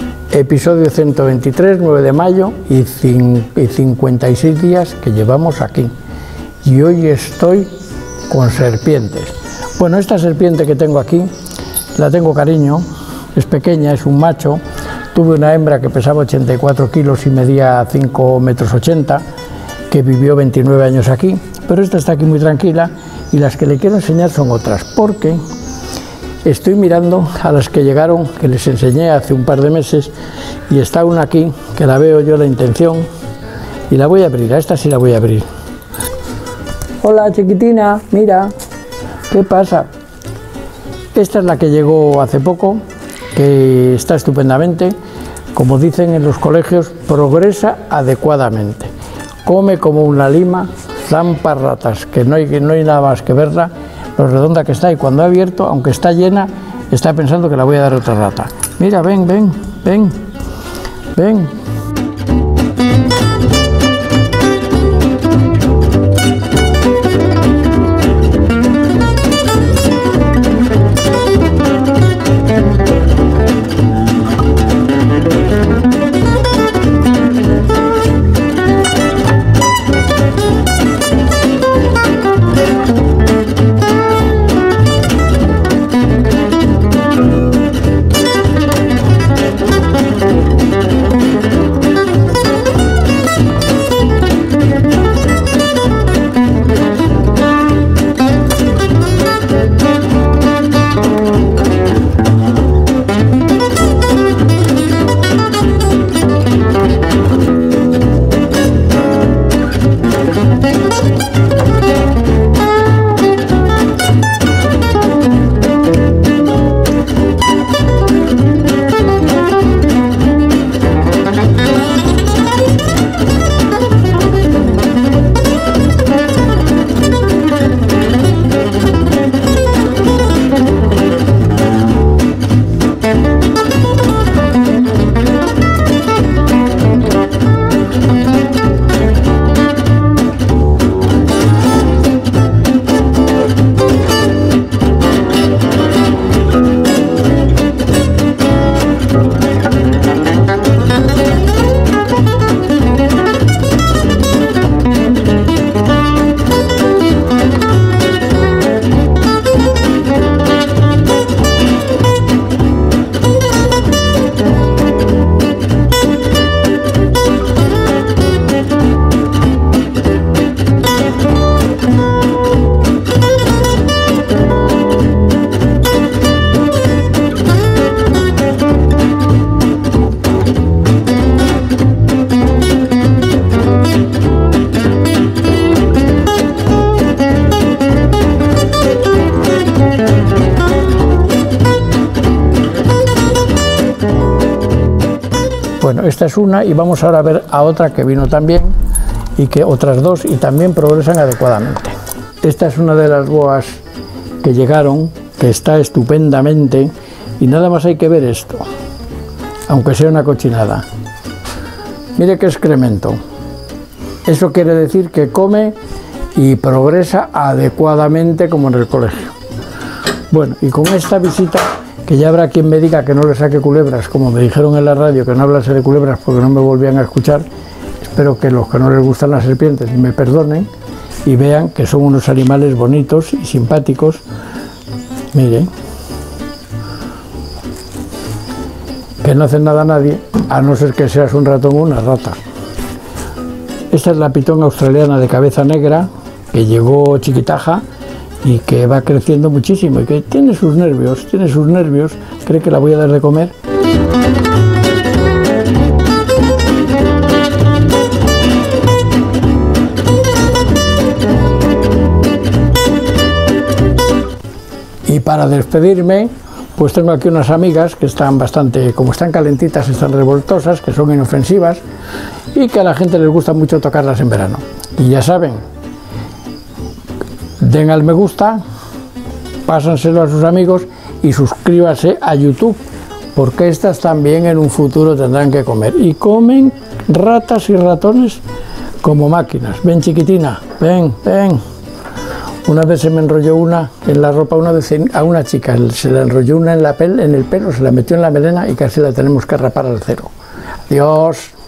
Episodio 123, 9 de mayo y 56 días que llevamos aquí. Y hoy estoy con serpientes. Bueno, esta serpiente que tengo aquí, la tengo cariño, es pequeña, es un macho. Tuve una hembra que pesaba 84 kilos y medía 5,80 metros, que vivió 29 años aquí, pero esta está aquí muy tranquila y las que le quiero enseñar son otras, porque estoy mirando a las que llegaron, que les enseñé hace un par de meses, y está una aquí, que la veo yo la intención, y la voy a abrir, a esta sí la voy a abrir. Hola chiquitina, mira, ¿qué pasa? Esta es la que llegó hace poco, que está estupendamente, como dicen en los colegios, progresa adecuadamente, come como una lima, zampa ratas, que no hay nada más que verla, lo redonda que está, y cuando ha abierto, aunque está llena, está pensando que la voy a dar otra rata. Mira, ven, ven, ven, ven. Bueno, esta es una, y vamos ahora a ver a otra que vino también, y que otras dos, y también progresan adecuadamente. Esta es una de las boas que llegaron, que está estupendamente, y nada más hay que ver esto, aunque sea una cochinada. Mire qué excremento. Eso quiere decir que come y progresa adecuadamente como en el colegio. Bueno, y con esta visita, que ya habrá quien me diga que no le saque culebras, como me dijeron en la radio que no hablase de culebras porque no me volvían a escuchar. Espero que los que no les gustan las serpientes me perdonen y vean que son unos animales bonitos y simpáticos. Miren, que no hacen nada a nadie, a no ser que seas un ratón o una rata. Esta es la pitón australiana de cabeza negra, que llegó chiquitaja y que va creciendo muchísimo y que tiene sus nervios, cree que la voy a dar de comer. Y para despedirme, pues tengo aquí unas amigas que están bastante, como están calentitas, están revoltosas, que son inofensivas y que a la gente les gusta mucho tocarlas en verano. Y ya saben, den al me gusta, pásenselo a sus amigos y suscríbanse a YouTube, porque estas también en un futuro tendrán que comer. Y comen ratas y ratones como máquinas. Ven chiquitina, ven, ven. Una vez se me enrolló una en la ropa, una vez a una chica se le enrolló una en el pelo, se la metió en la melena y casi la tenemos que rapar al cero. Adiós.